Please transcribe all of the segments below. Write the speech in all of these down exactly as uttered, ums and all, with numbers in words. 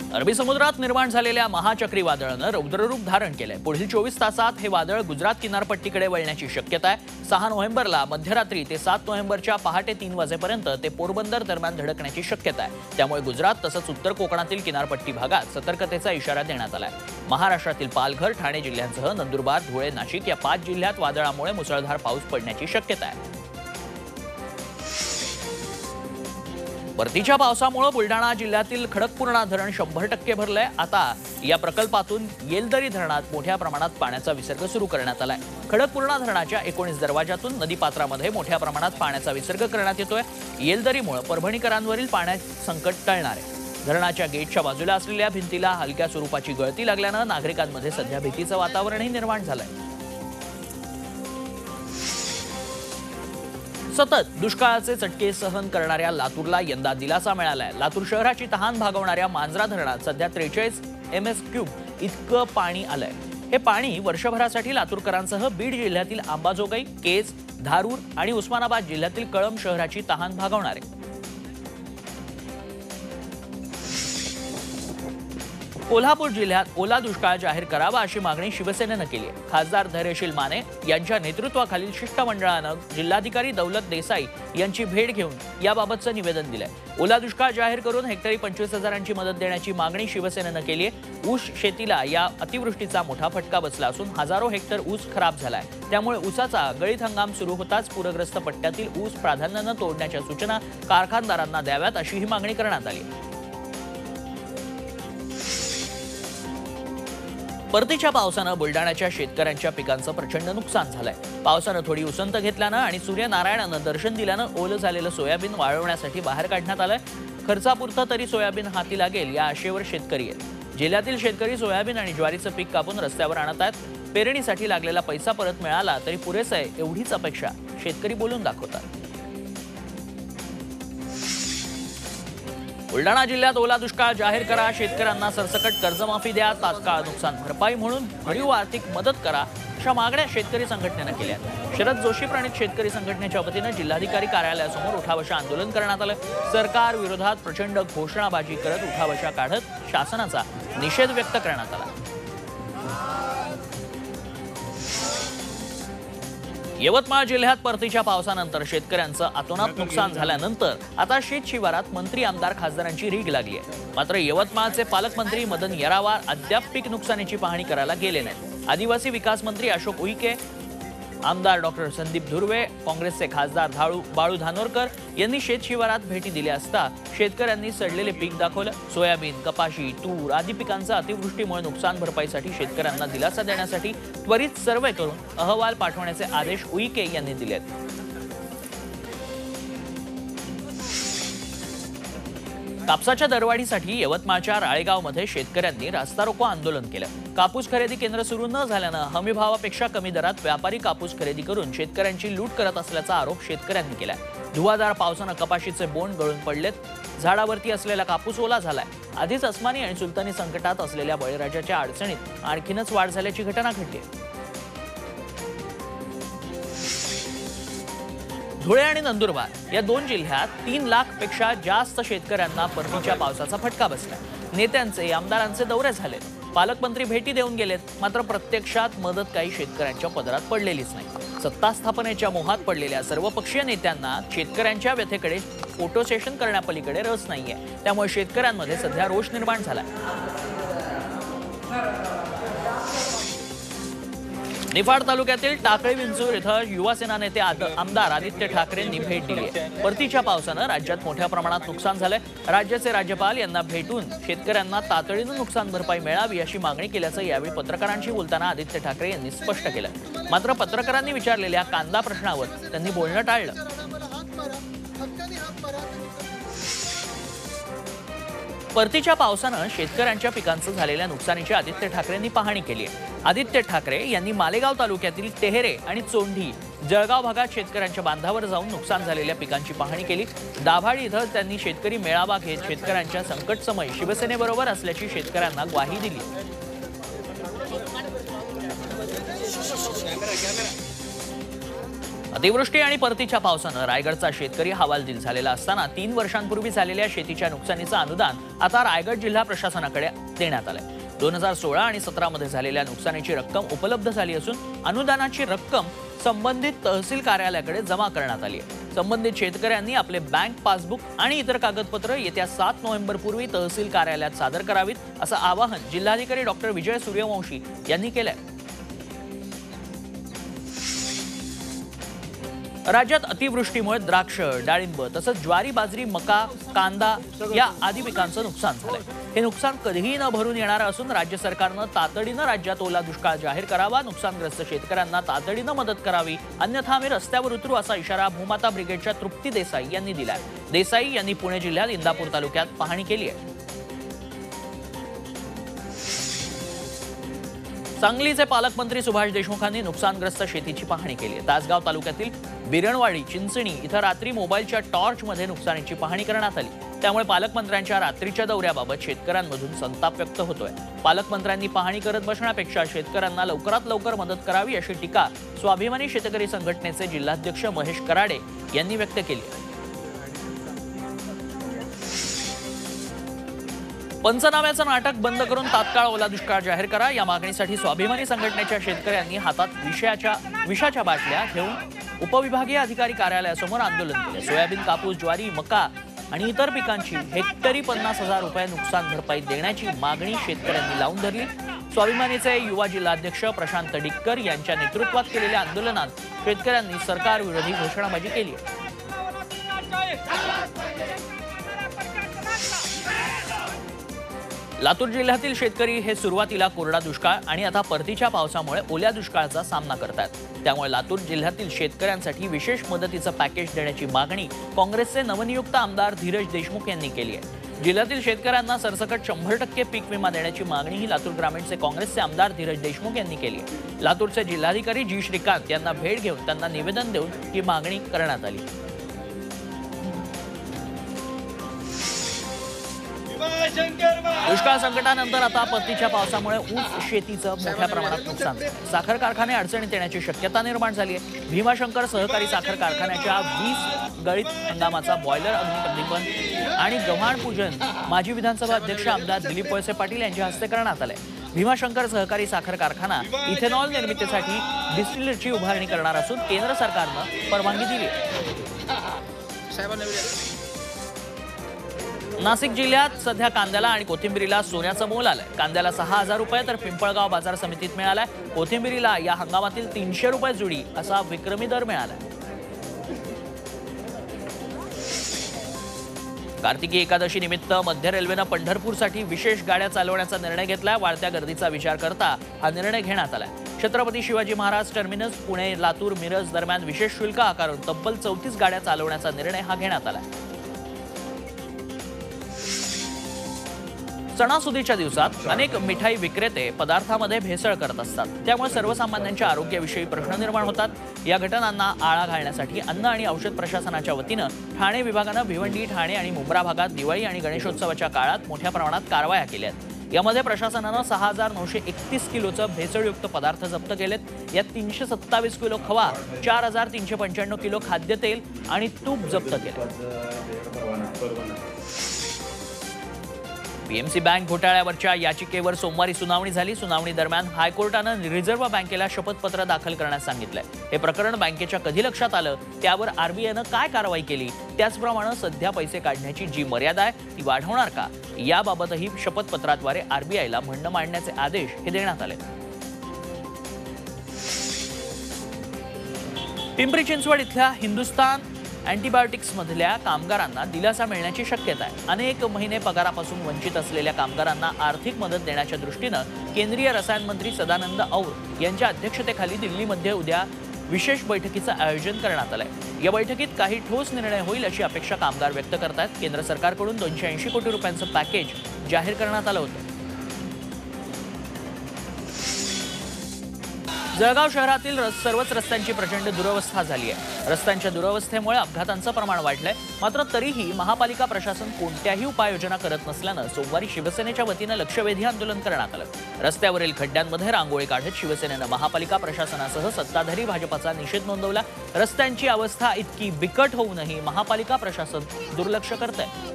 अरबी समुद्रात निर्माण झालेल्या महा चक्रीवादळानं रौद्ररूप धारण केलंय। पुढील चोवीस तासात हे वादळ गुजरात किनारपट्टीकडे वळण्याची शक्यता आहे। सहा नोव्हेंबरला मध्यरात्री ते सात नोव्हेंबरच्या पहाटे तीन वाजेपर्यंत ते पोरबंदर दरम्यान धडकण्याची शक्यता आहे। त्यामुळे गुजरात तसंच उत्तर कोकणातील किनारपट्टी भागात सतर्कतेचा इशारा देण्यात आलाय। महाराष्ट्रातील पालघर, ठाणे जिल्ह्यांसह नंदुरबार, धुळे, नाशिक या पाच जिल्ह्यात वादळामुळे मुसळधार पाऊस पडण्याची शक्यता आहे। परतीच्या पावसामुळे बुलढाणा जिल्ह्यातील खडकपूर्णा धरण शंभर टक्के भरलंय। आता या प्रकल्पातून येलदरी धरणात मोठ्या प्रमाणात पाण्याचा विसर्ग सुरू करण्यात आलाय। खडकपूर्णा धरणाच्या एकोणीस दरवाजातून नदीपात्रामध्ये मोठ्या प्रमाणात पाण्याचा विसर्ग करण्यात येतोय। येलदरीमुळे परभणीकरांवरील पाण्याचे संकट टळणार आहे। धरणाच्या गेटच्या बाजूला असलेल्या भिंतीला हलक्या स्वरूपाची गळती लागल्यानं नागरिकांमध्ये सध्या भीतीचं वातावरणही निर्माण झालंय। सतत दुष्काळाचे चटके सहन करणाऱ्या लातूरला यंदा दिलासा मिळालाय। लातूर शहराची तहान भागवणाऱ्या मांजरा धरणात सध्या त्रेचाळीस एम एस क्यूब इतकं पाणी आलंय। हे पाणी वर्षभरासाठी लातूरकरांसह बीड जिल्ह्यातील अंबाजोगाई, केज, धारूर आणि उस्मानाबाद जिल्ह्यातील कळंब शहराची तहान भागवणार आहे। कोल्हापूर जिल्ह्यात ओला दुष्काळ जाहीर करावा अशी मागणी शिवसेनेनं केली आहे। खासदार धैर्यशील माने यांच्या नेतृत्वाखालील शिष्टमंडळानं जिल्हाधिकारी दौलत देसाई यांची भेट घेऊन याबाबतचं निवेदन दिलंय। ओला दुष्काळ जाहीर करून हेक्टरी पंचवीस हजारांची मदत देण्याची मागणी शिवसेनेनं केली आहे। ऊस शेतीला या अतिवृष्टीचा मोठा फटका बसला असून हजारो हेक्टर ऊस खराब झालाय। त्यामुळे ऊसाचा गळीत हंगाम सुरू होताच पूरग्रस्त पट्ट्यातील ऊस प्राधान्यानं तोडण्याच्या सूचना कारखानदारांना द्याव्यात अशी ही मागणी करण्यात आली। परतीच्या पावसानं बुलढाण्याच्या शेतकऱ्यांच्या पिकांचं प्रचंड नुकसान झालंय। पावसानं थोडी उसंत घेतल्यानं आणि सूर्यनारायणानं दर्शन दिल्यानं ओलं झालेलं सोयाबीन वाळवण्यासाठी बाहेर काढण्यात आलंय। खर्चापुरतं तरी सोयाबीन हाती लागेल या आशेवर शेतकरी आहेत। जिल्ह्यातील शेतकरी सोयाबीन आणि ज्वारीचं पीक कापून रस्त्यावर आणत आहेत। पेरणीसाठी लागलेला पैसा परत मिळाला तरी पुरेसा आहे एवढीच अपेक्षा शेतकरी बोलून दाखवतात। बुलढाणा जिल्ह्यात ओला दुष्काळ जाहीर करा, शेतकऱ्यांना सरसकट कर्जमाफी द्या, तात्काळ नुकसान भरपाई म्हणून भरीव आर्थिक मदत करा अशा मागण्या शेतकरी संघटनेनं केल्या। शरद जोशी प्रणित शेतकरी संघटनेच्या वतीनं जिल्हाधिकारी कार्यालयासमोर उठाबशा आंदोलन करण्यात आलं। सरकार विरोधात प्रचंड घोषणाबाजी करत उठाबशा काढत शासनाचा निषेध व्यक्त करण्यात आला। यवतमाळ जिल्ह्यात परतीच्या पावसानंतर शेतकऱ्यांचं अतोनात नुकसान झाल्यानंतर आता शेत शिवारात मंत्री, आमदार, खासदारांची रीग लागली आहे। मात्र यवतमाळचे पालकमंत्री मदन येरावार अद्याप पीक नुकसानीची पाहणी करायला गेले नाहीत। आदिवासी विकास मंत्री अशोक उईके, आमदार डॉक्टर संदीप धुर्वे, काँग्रेसचे खासदार धाळू बाळू धानोरकर यांनी शेत शिवारात भेटी दिल्या असता शेतकऱ्यांनी सडलेले पीक दाखवलं। सोयाबीन, कपाशी, तूर आदी पिकांचं अतिवृष्टीमुळे नुकसान भरपाईसाठी शेतकऱ्यांना दिलासा देण्यासाठी त्वरित सर्वे करून अहवाल पाठवण्याचे आदेश उईके यांनी दिलेत। कापसाच्या दरवाढीसाठी यवतमाळच्या राळेगावमध्ये शेतकऱ्यांनी रास्ता रोको आंदोलन केलं। कापूस खरेदी केंद्र सुरू न झाल्यानं हमीभावापेक्षा कमी दरात व्यापारी कापूस खरेदी करून शेतकऱ्यांची लूट करत असल्याचा आरोप शेतकऱ्यांनी केलाय। धुवाधार पावसानं कपाशीचे बोंड गळून पडलेत। झाडावरती असलेला कापूस ओला झालाय। आधीच अस्मानी आणि सुलतानी संकटात असलेल्या बळीराजाच्या अडचणीत आणखीनच वाढ झाल्याची घटना घडली। धुळे आणि नंदुरबार या दोन जिल्ह्यात तीन लाख पेक्षा जास्त शेतकऱ्यांना परतीच्या पावसाचा फटका बसला। नेत्यांचे, आमदारांचे दौरे झाले, पालकमंत्री भेटी देऊन गेलेत, मात्र प्रत्यक्षात मदत काही शेतकऱ्यांच्या पदरात पडलेलीच नाही। सत्ता स्थापनेच्या मोहात पडलेल्या सर्वपक्षीय नेत्यांना शेतकऱ्यांच्या व्यथेकडे फोटो सेशन करण्यापलीकडे रस नाहीये। त्यामुळे शेतकऱ्यांमध्ये सध्या रोष निर्माण झालाय। निफाड तालुक्यातील टाकळी विंचूर इथं युवासेना नेते आमदार आदित्य ठाकरेंनी भेट दिली आहे। परतीच्या पावसानं राज्यात मोठ्या प्रमाणात नुकसान झालंय। राज्याचे राज्यपाल यांना भेटून शेतकऱ्यांना तातडीनं नुकसान भरपाई मिळावी अशी मागणी केल्याचं यावेळी पत्रकारांशी बोलताना आदित्य ठाकरे यांनी स्पष्ट केलं। मात्र पत्रकारांनी विचारलेल्या कांदा प्रश्नावर त्यांनी बोलणं टाळलं। परतीच्या पावसानं शेतकऱ्यांच्या पिकांचं झालेल्या नुकसानीची आदित्य ठाकरेंनी पाहणी केली आहे। आदित्य ठाकरे यांनी मालेगाव तालुक्यातील टेहरे आणि चोंढी, जळगाव भागात शेतकऱ्यांच्या बांधावर जाऊन नुकसान झालेल्या पिकांची पाहणी केली। दाभाडी इथं त्यांनी शेतकरी मेळावा घेत शेतकऱ्यांच्या संकटसमयी शिवसेनेबरोबर असल्याची शेतकऱ्यांना ग्वाही दिली। अतिवृष्टी आणि परतीच्या पावसानं रायगडचा शेतकरी हवालदिल झालेला असताना तीन वर्षांपूर्वी झालेल्या शेतीच्या नुकसानीचं अनुदान आता रायगड जिल्हा प्रशासनाकडे देण्यात आलंय। दोन हजार सोळा आणि सतरा मध्ये झालेल्या नुकसानीची रक्कम उपलब्ध झाली असून अनुदानाची रक्कम संबंधित तहसील कार्यालयाकडे जमा करण्यात आली आहे। संबंधित शेतकऱ्यांनी आपले बँक पासबुक आणि इतर कागदपत्र येत्या सात नोव्हेंबर पूर्वी तहसील कार्यालयात सादर करावीत असं आवाहन जिल्हाधिकारी डॉक्टर विजय सूर्यवंशी यांनी केलंय। राज्यात अतिवृष्टीमुळे द्राक्ष, डाळिंब तसंच ज्वारी, बाजरी, मका, कांदा या आदी पिकांचं नुकसान झालंय। हे नुकसान कधीही न भरून येणार असून राज्य सरकारनं तातडीनं राज्यात ओला दुष्काळ जाहीर करावा, नुकसानग्रस्त शेतकऱ्यांना तातडीनं मदत करावी, अन्यथा आम्ही रस्त्यावर उतरू असा इशारा भूमाता ब्रिगेडच्या तृप्ती देसाई यांनी दिलाय। देसाई यांनी पुणे जिल्ह्यात इंदापूर तालुक्यात पाहणी केली आहे। सांगलीचे पालकमंत्री सुभाष देशमुखांनी नुकसानग्रस्त शेतीची पाहणी केली आहे। तासगाव तालुक्यातील बिरणवाडी, चिंचणी इथं रात्री मोबाईलच्या टॉर्चमध्ये नुकसानीची पाहणी करण्यात आली। त्यामुळे पालकमंत्र्यांच्या रात्रीच्या दौऱ्याबाबत शेतकऱ्यांमधून संताप व्यक्त होतोय। पालकमंत्र्यांनी पाहणी करत बसण्यापेक्षा शेतकऱ्यांना लवकरात लवकर मदत करावी अशी टीका स्वाभिमानी शेतकरी संघटनेचे जिल्हाध्यक्ष महेश कराडे यांनी व्यक्त केली आहे। पंचनाम्याचं नाटक बंद करून तात्काळ ओला दुष्काळ जाहीर करा या मागणीसाठी स्वाभिमानी संघटनेच्या शेतकऱ्यांनी हातात विषयाच्या विषाच्या बाटल्या घेऊन उपविभागीय अधिकारी कार्यालयासमोर आंदोलन केले। सोयाबीन, कापूस, ज्वारी, मका आणि इतर पिकांची हेक्टरी पन्नास हजार रुपये नुकसान भरपाई देण्याची मागणी शेतकऱ्यांनी लावून धरली। स्वाभिमानीचे युवा जिल्हाध्यक्ष प्रशांत डिक्कर यांच्या नेतृत्वात केलेल्या आंदोलनात शेतकऱ्यांनी सरकार विरोधी घोषणाबाजी केली। लातूर जिल्ह्यातील शेतकरी हे सुरुवातीला कोरडा दुष्काळ आणि आता परतीच्या पावसामुळे ओल्या दुष्काळाचा सामना करतात। त्यामुळे लातूर जिल्ह्यातील शेतकऱ्यांसाठी विशेष मदतीचं पॅकेज देण्याची मागणी काँग्रेसचे नवनियुक्त आमदार धीरज देशमुख यांनी केली आहे। जिल्ह्यातील शेतकऱ्यांना सरसकट शंभर टक्के पीक विमा देण्याची मागणीही लातूर ग्रामीणचे काँग्रेसचे आमदार धीरज देशमुख यांनी केली आहे। लातूरचे जिल्हाधिकारी जी श्रीकांत यांना भेट घेऊन त्यांना निवेदन देऊन ही मागणी करण्यात आली। दुष्काळ संकटानंतर आता परतीच्या पावसामुळे ऊस शेतीचं मोठ्या प्रमाणात नुकसान झालं। साखर कारखाने अडचणीत येण्याची शक्यता निर्माण झाली आहे। भीमाशंकर सहकारी साखर कारखान्याच्या वीस गळीत हंगामाचा बॉयलर अग्निप्रतिपन आणि गव्हाण पूजन माजी विधानसभा अध्यक्ष आमदार दिलीप वळसे पाटील यांच्या हस्ते करण्यात आलंय। भीमाशंकर सहकारी साखर कारखाना इथेनॉल निर्मितीसाठी डिस्टिलरीची उभारणी करणार असून केंद्र सरकारनं परवानगी दिली आहे। नाशिक जिल्ह्यात सध्या कांद्याला आणि कोथिंबिरीला सोन्याचं मोल आलंय। कांद्याला सहा हजार रुपये तर पिंपळगाव बाजार समितीत मिळालाय। कोथिंबिरीला या हंगामातील तीनशे रुपये जुडी असा विक्रमी दर मिळालाय। कार्तिकी एकादशी निमित्त मध्य रेल्वेनं पंढरपूरसाठी विशेष गाड्या चालवण्याचा निर्णय घेतलाय। वाढत्या गर्दीचा विचार करता हा निर्णय घेण्यात आलाय। छत्रपती शिवाजी महाराज टर्मिनस पुणे, लातूर, मिरज दरम्यान विशेष शुल्क आकारून तब्बल चौतीस गाड्या चालवण्याचा निर्णय हा घेण्यात आलाय। सणासुदीच्या दिवसात अनेक मिठाई विक्रेते पदार्थामध्ये भेसळ करत असतात। त्यामुळे सर्वसामान्यांच्या आरोग्याविषयी प्रश्न निर्माण होतात। या घटनांना आळा घालण्यासाठी अन्न आणि औषध प्रशासनाच्या वतीनं ठाणे विभागानं भिवंडी, ठाणे आणि मुंब्रा भागात दिवाळी आणि गणेशोत्सवाच्या काळात मोठ्या प्रमाणात कारवाया केल्यात। यामध्ये प्रशासनानं सहा हजार नऊशे एकतीस किलोचं भेसळयुक्त पदार्थ जप्त केलेत। यात तीनशे सत्तावीस किलो खवा, चार हजार तीनशे पंच्याण्णव किलो खाद्यतेल आणि तूप जप्त केले। पीएमसी बँक घोटाळ्यावरच्या याचिकेवर सोमवारी सुनावणी झाली। सुनावणी दरम्यान हायकोर्टानं रिझर्व्ह बँकेला शपथपत्र दाखल करण्यास सांगितलंय। हे प्रकरण बँकेच्या कधी लक्षात आलं, त्यावर आरबीआयनं काय कारवाई केली, त्याचप्रमाणे सध्या पैसे काढण्याची जी मर्यादा आहे ती वाढवणार का, याबाबतही शपथपत्राद्वारे आरबीआयला म्हणणं मांडण्याचे आदेश हे देण्यात आले। पिंपरी चिंचवड इथल्या हिंदुस्तान अँटीबायोटिक्समधल्या कामगारांना दिलासा मिळण्याची शक्यता आहे। अनेक महिने पगारापासून वंचित असलेल्या कामगारांना आर्थिक मदत देण्याच्या दृष्टीनं केंद्रीय रसायन मंत्री सदानंद और यांच्या अध्यक्षतेखाली दिल्लीमध्ये उद्या विशेष बैठकीचं आयोजन करण्यात आलंय। या बैठकीत काही ठोस निर्णय होईल अशी अपेक्षा कामगार व्यक्त करतात। केंद्र सरकारकडून दोनशे ऐंशी कोटी रुपयांचं पॅकेज जाहीर करण्यात आलं होतं। जळगाव शहरातील रस- सर्वच रस्त्यांची प्रचंड दुरवस्था झाली आहे. रस्त्यांच्या दुरवस्थेमुळे अपघातांचं प्रमाण वाढलंय. मात्र तरीही महापालिका प्रशासन कोणत्याही उपाययोजना करत नसल्यानं सोमवारी शिवसेनेच्या वतीनं लक्षवेधी आंदोलन करण्यात आलं. रस्त्यावरील खड्ड्यांमध्ये रांगोळी काढत शिवसेनेनं महापालिका प्रशासनासह सत्ताधारी भाजपाचा निषेध नोंदवला. रस्त्यांची अवस्था इतकी बिकट होऊनही महापालिका प्रशासन दुर्लक्ष करतंय.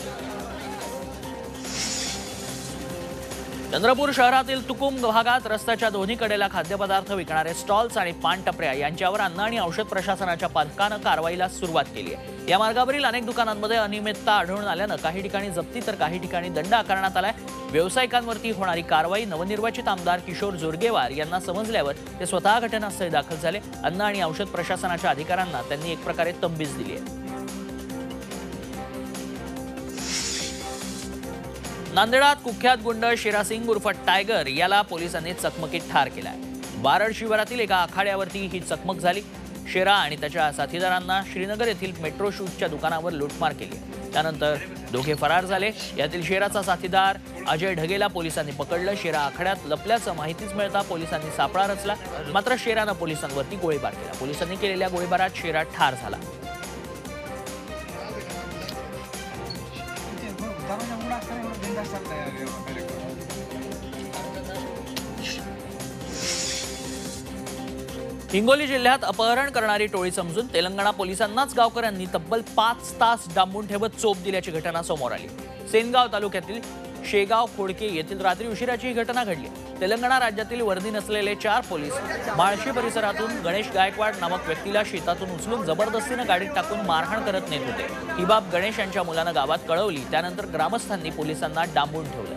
चंद्रपूर शहरातील तुकुम भागात रस्त्याच्या दोन्ही कडेला खाद्यपदार्थ विकणारे स्टॉल्स आणि पानटपऱ्या यांच्यावर अन्न आणि औषध प्रशासनाच्या पथकानं कारवाईला सुरुवात केली आहे. या मार्गावरील अनेक दुकानांमध्ये अनियमितता आढळून आल्यानं काही ठिकाणी जप्ती तर काही ठिकाणी दंड आकारण्यात आलाय. व्यावसायिकांवरती होणारी कारवाई नवनिर्वाचित आमदार किशोर जोरगेवार यांना समजल्यावर ते स्वतः घटनास्थळी दाखल झाले. अन्न आणि औषध प्रशासनाच्या अधिकाऱ्यांना त्यांनी एक प्रकारे तंबीज दिली आहे. नांदेडात कुख्यात गुंड शेरा सिंग उर्फ टायगर याला पोलिसांनी चकमकीत ठार केलाय. बारड शिवारातील एका आखाड्यावरती ही चकमक झाली. शेरा आणि त्याच्या साथीदारांना श्रीनगर येथील मेट्रो शूजच्या दुकानावर लूटमार केली. त्यानंतर दोघे फरार झाले. यातील शेराचा साथीदार अजय ढगेला पोलिसांनी पकडलं. शेरा आखाड्यात लपल्याचं माहितीच मिळता पोलिसांनी सापळा रचला. मात्र शेरानं पोलिसांवरती गोळीबार केला. पोलिसांनी केलेल्या गोळीबारात शेरा ठार झाला. हिंगोली जिल्ह्यात अपहरण करणारी टोळी समजून तेलंगणा पोलिसांनाच गावकऱ्यांनी तब्बल पाच तास डांबून ठेवत चोप दिल्याची घटना समोर आली. सेनगाव तालुक्यातील शेगाव खोडके येथील रात्री उशिराची ही घटना घडली. तेलंगणा राज्यातील वर्दी नसलेले चार पोलीस माळशी परिसरातून गणेश गायकवाड नामक व्यक्तीला शेतातून उचलून जबरदस्तीनं गाडीत टाकून मारहाण करत नेत होते. ही बाब गणेश यांच्या मुलानं गावात कळवली. त्यानंतर ग्रामस्थांनी पोलिसांना डांबून ठेवलं.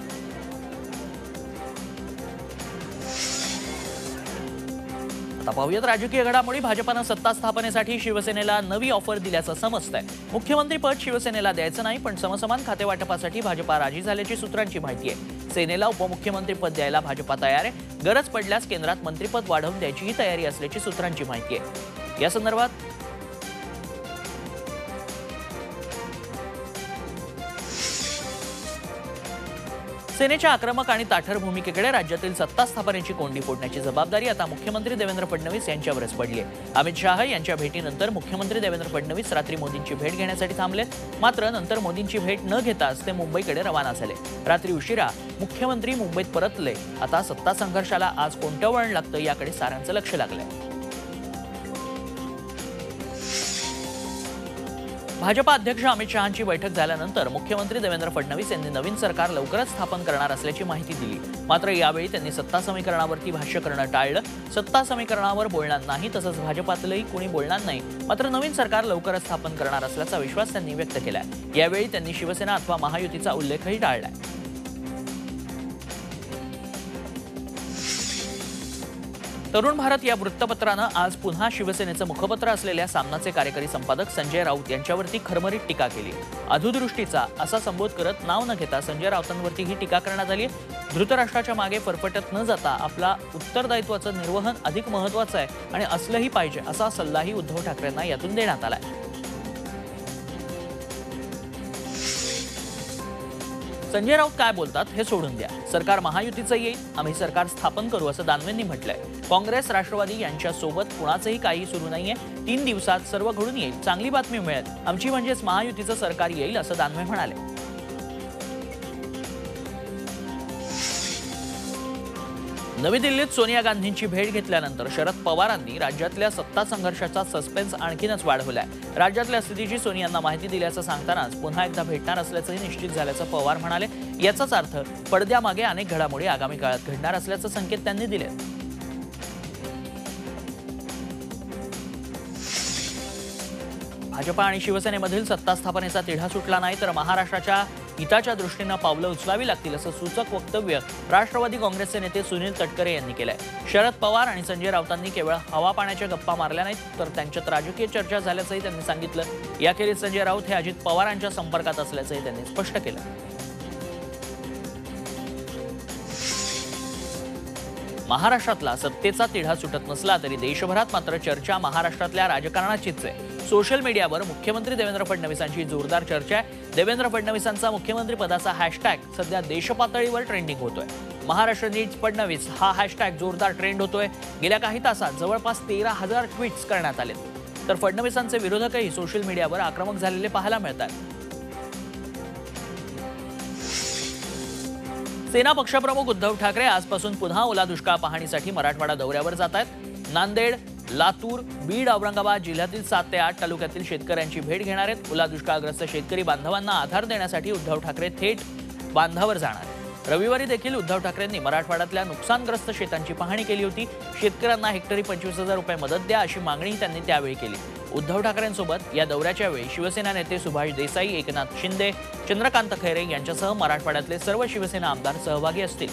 आता पाहूयात राजकीय घडामोडी. भाजपानं सत्ता स्थापनेसाठी शिवसेनेला नवी ऑफर दिल्याचं समजतंय. मुख्यमंत्रीपद शिवसेनेला द्यायचं नाही, पण समसमान खातेवाटपासाठी भाजपा राजी झाल्याची सूत्रांची माहिती आहे. सेनेला उपमुख्यमंत्रीपद द्यायला भाजपा तयार आहे. गरज पडल्यास केंद्रात मंत्रिपद वाढवून द्यायचीही तयारी असल्याची सूत्रांची माहिती आहे. या संदर्भात सेनेच्या आक्रमक आणि ताठर भूमिकेकडे राज्यातील सत्ता स्थापनेची कोंडी फोडण्याची जबाबदारी आता मुख्यमंत्री देवेंद्र फडणवीस यांच्यावरच पडली आहे. अमित शाह यांच्या भेटीनंतर मुख्यमंत्री देवेंद्र फडणवीस रात्री मोदींची भेट घेण्यासाठी थांबले. मात्र नंतर मोदींची भेट न घेताच ते मुंबईकडे रवाना झाले. रात्री उशिरा मुख्यमंत्री मुंबईत परतले. आता सत्ता संघर्षाला आज कोणतं वळण लागतं याकडे साऱ्यांचं लक्ष लागलंय. भाजपा अध्यक्ष अमित शहांची बैठक झाल्यानंतर मुख्यमंत्री देवेंद्र फडणवीस यांनी नवीन सरकार लवकरच स्थापन करणार असल्याची माहिती दिली. मात्र यावेळी त्यांनी सत्ता समीकरणावरती भाष्य करणं टाळलं. सत्ता समीकरणावर बोलणार नाही, तसंच भाजपातलंही कोणी बोलणार नाही. मात्र नवीन सरकार लवकरच स्थापन करणार असल्याचा विश्वास त्यांनी व्यक्त केलाय. यावेळी त्यांनी शिवसेना अथवा महायुतीचा उल्लेखही टाळलाय. तरुण भारत या वृत्तपत्रानं आज पुन्हा शिवसेनेचं मुखपत्र असलेल्या सामनाचे कार्यकारी संपादक संजय राऊत यांच्यावरती खरमरीत टीका केली. अधोदृष्टीचा असा संबोध करत नाव न घेता संजय राऊतांवरती ही टीका करण्यात आली. धृतराष्ट्राच्या मागे फरफटत न जाता आपला उत्तरदायित्वाचं निर्वहन अधिक महत्वाचं आहे आणि असलंही पाहिजे असा सल्लाही उद्धव ठाकरेंना यातून देण्यात आलाय. संजय राऊत काय बोलतात हे सोडून द्या. सरकार महायुतीचं येईल, आम्ही सरकार स्थापन करू असं दानवेंनी म्हटलंय. काँग्रेस राष्ट्रवादी यांच्यासोबत कुणाचंही काही सुरू नाहीये. तीन दिवसात सर्व घडून येईल, चांगली बातमी मिळेल. आमची म्हणजेच महायुतीचं सरकार येईल असं दानवे म्हणाले. नवी दिल्लीत सोनिया गांधींची भेट घेतल्यानंतर शरद पवारांनी राज्यातल्या सत्ता संघर्षाचा सस्पेन्स आणखीनच वाढवलाय. राज्यातल्या स्थितीची सोनियांना माहिती दिल्याचं सांगतानाच पुन्हा एकदा भेटणार असल्याचंही निश्चित झाल्याचं पवार म्हणाले. याचाच अर्थ पडद्यामागे अनेक घडामोडी आगामी काळात घडणार असल्याचं संकेत त्यांनी दिले. भाजपा आणि शिवसेनेमधील सत्ता स्थापनेचा तिढा सुटला नाही तर महाराष्ट्राच्या हिताच्या दृष्टीनं पावलं उचलावी लागतील असं सूचक वक्तव्य राष्ट्रवादी काँग्रेसचे नेते सुनील तटकरे यांनी केलंय. शरद पवार आणि संजय राऊतांनी केवळ हवा पाण्याच्या गप्पा मारल्या नाहीत तर त्यांच्यात राजकीय चर्चा झाल्याचंही त्यांनी सांगितलं. याखेरीज संजय राऊत हे अजित पवारांच्या संपर्कात असल्याचंही त्यांनी स्पष्ट केलं. महाराष्ट्रातला सत्तेचा तिढा सुटत नसला तरी देशभरात मात्र चर्चा महाराष्ट्रातल्या राजकारणाचीच आहे. सोशल मीडियावर मुख्यमंत्री देवेंद्र फडणवीसांची जोरदार चर्चा आहे. देवेंद्र फडणवीसांचा मुख्यमंत्री पदाचा हॅशटॅग सध्या देशपातळीवर ट्रेंडिंग होतोय. महाराष्ट्र नीड्स फडणवीस हा हॅशटॅग जोरदार ट्रेंड होतोय। गेल्या काही तासात जवळपास तेरा हजार ट्विट्स करण्यात आले, तर फडणवीसांचे विरोधकही सोशल मीडियावर आक्रमक झालेले पाहायला मिळतात। सेना पक्षप्रमुख उद्धव ठाकरे आजपासून पुन्हा ओला दुष्काळ पाहणीसाठी मराठवाडा दौऱ्यावर जात आहेत। नांदेड, लातूर, बीड, औरंगाबाद जिल्ह्यातील सात ते आठ तालुक्यातील शेतकऱ्यांची भेट घेणार आहेत। ओला दुष्काळग्रस्त शेतकरी बांधवांना आधार देण्यासाठी उद्धव ठाकरे थेट बांधावर जाणार आहेत। रविवारी देखील उद्धव ठाकरेंनी मराठवाड्यातल्या नुकसानग्रस्त शेतांची पाहणी केली होती। शेतकऱ्यांना हेक्टरी पंचवीस हजार रुपये मदत द्या अशी मागणी त्यांनी त्यावेळी केली। उद्धव ठाकरेंसोबत या दौऱ्याच्या वेळी शिवसेना नेते सुभाष देसाई, एकनाथ शिंदे, चंद्रकांत खैरे यांच्यासह मराठवाड्यातले सर्व शिवसेना आमदार सहभागी असतील।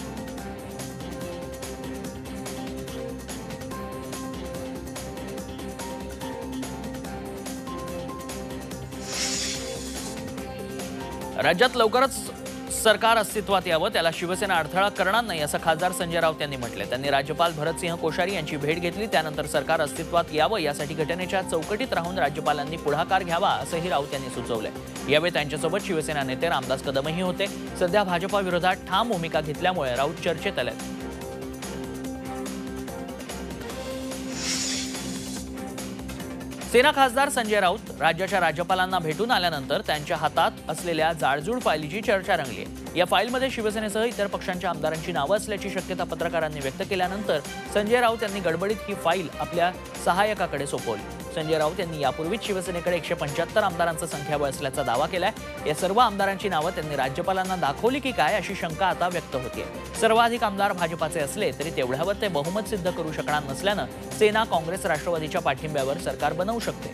राज्यात लवकरच सरकार अस्तित्वात यावं, त्याला शिवसेना अडथळा करणार नाही असं खासदार संजय राऊत यांनी म्हटले। त्यांनी राज्यपाल भरतसिंह कोश्यारी यांची भेट घेतली। त्यानंतर सरकार अस्तित्वात यावं यासाठी घटनेच्या चौकटीत राहून राज्यपालांनी पुढाकार घ्यावा असंही राऊत यांनी सुचवलंय। यावेळी त्यांच्यासोबत शिवसेना नेते रामदास कदमही होते। सध्या भाजपा विरोधात ठाम भूमिका घेतल्यामुळे राऊत चर्चेत आले। सेना खासदार संजय राऊत राज्याच्या राज्यपालांना भेटून आल्यानंतर त्यांच्या हातात असलेल्या जाडजूड फाईलची चर्चा रंगली आहे। या फाईलमध्ये शिवसेनेसह इतर पक्षांच्या आमदारांची नावं असल्याची शक्यता पत्रकारांनी व्यक्त केल्यानंतर संजय राऊत यांनी गडबडीत ही फाईल आपल्या सहाय्यकाकडे सोपवली। संजय राऊत यांनी यापूर्वीच शिवसेनेकडे एकशे पंच्याहत्तर आमदारांचं संख्याबळ असल्याचा दावा केलाय। या सर्व आमदारांची नावं त्यांनी राज्यपालांना दाखवली की काय अशी शंका आता व्यक्त होतीये। सर्वाधिक आमदार भाजपाचे असले तरी तेवढ्यावर ते बहुमत सिद्ध करू शकणार नसल्यानं सेना, काँग्रेस, राष्ट्रवादीच्या पाठिंब्यावर सरकार बनवू शकते।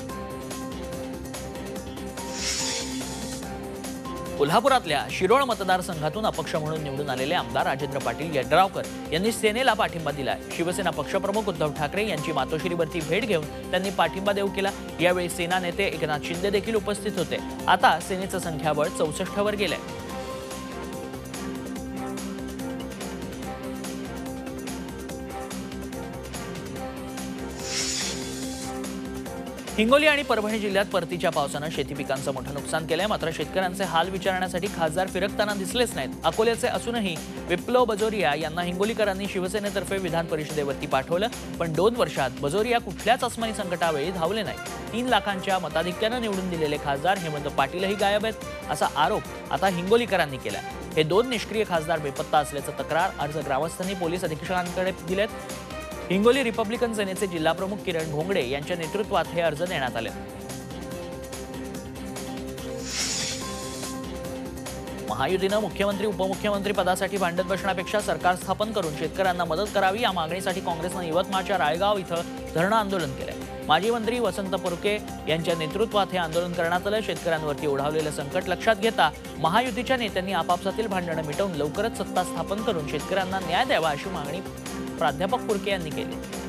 कोल्हापुरातल्या शिरोळ मतदारसंघातून अपक्ष म्हणून निवडून आलेले आमदार राजेंद्र पाटील यड्रावकर यांनी सेनेला पाठिंबा दिलाय। शिवसेना पक्षप्रमुख उद्धव ठाकरे यांची मातोश्रीवरती भेट घेऊन त्यांनी पाठिंबा देऊ केला। यावेळी सेना नेते एकनाथ शिंदे देखील उपस्थित होते। आता सेनेचं संख्याबळ चौसष्ट वर गेलंय। हिंगोली आणि परभणी जिल्ह्यात परतीच्या पावसानं शेती पिकांचं मोठं नुकसान केलंय। मात्र शेतकऱ्यांचे हाल विचारण्यासाठी खासदार फिरकताना दिसलेच नाहीत। अकोल्याचे असूनही विप्लव बजोरिया यांना हिंगोलीकरांनी शिवसेनेतर्फे विधान परिषदेवरती पाठवलं, पण दोन वर्षात बजोरिया कुठल्याच अस्मानी संकटावेळी धावले नाही। तीन लाखांच्या मताधिक्यानं निवडून दिलेले खासदार हेमंत पाटीलही गायब आहेत असा आरोप आता हिंगोलीकरांनी केला। हे दोन निष्क्रिय खासदार बेपत्ता असल्याचं तक्रार अर्ज ग्रामस्थांनी पोलीस अधीक्षकांकडे दिलेत। हिंगोली रिपब्लिकन सेनेचे जिल्हाप्रमुख किरण घोंगडे यांच्या नेतृत्वात हे अर्ज देण्यात आले। महायुतीनं मुख्यमंत्री उपमुख्यमंत्री पदासाठी भांडत बसण्यापेक्षा सरकार स्थापन करून शेतकऱ्यांना मदत करावी या मागणीसाठी काँग्रेसनं यवतमाळच्या रायगाव इथं धरणं आंदोलन केलंय। माजी मंत्री वसंत पुरके यांच्या नेतृत्वात हे आंदोलन करण्यात आलं। शेतकऱ्यांवरती ओढावलेलं संकट लक्षात घेता महायुतीच्या नेत्यांनी आपापसातील भांडणं मिटवून लवकरच सत्ता स्थापन करून शेतकऱ्यांना न्याय द्यावा अशी मागणी प्राध्यापक पुरके यांनी केली।